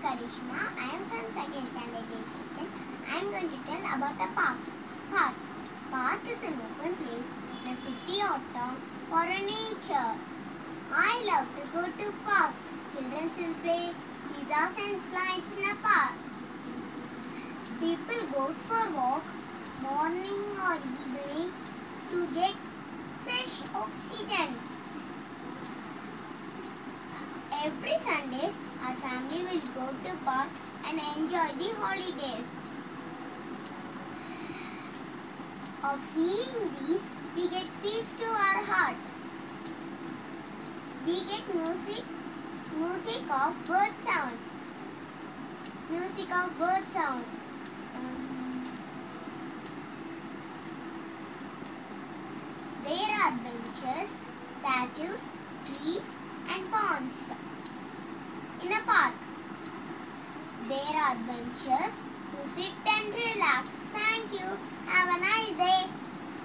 Karishma. I am from second standard section. I am going to tell about a park. Park is an open place in a city or town for a nature. I love to go to park. Children will play pizzas and slides in a park. People go for walk morning or evening to get fresh oxygen. Every Sundays, our family will go to park and enjoy the holidays. Of seeing these, we get peace to our heart. We get music of bird sound. There are benches, statues, trees and ponds. In a park, there are benches,